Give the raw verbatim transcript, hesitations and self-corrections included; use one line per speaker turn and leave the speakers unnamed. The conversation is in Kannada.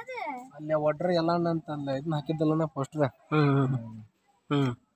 ಅಲ್ಲೇ ಒಡ್ರ ಎಲ್ಲ ಅಂತ ಅಲ್ಲ ಇದನ್ನ ಹಾಕಿದ್ದಲ್ಲ ನಾ ಪೋಸ್ಟರ್.
ಹ್ಮ್ ಹ್ಮ್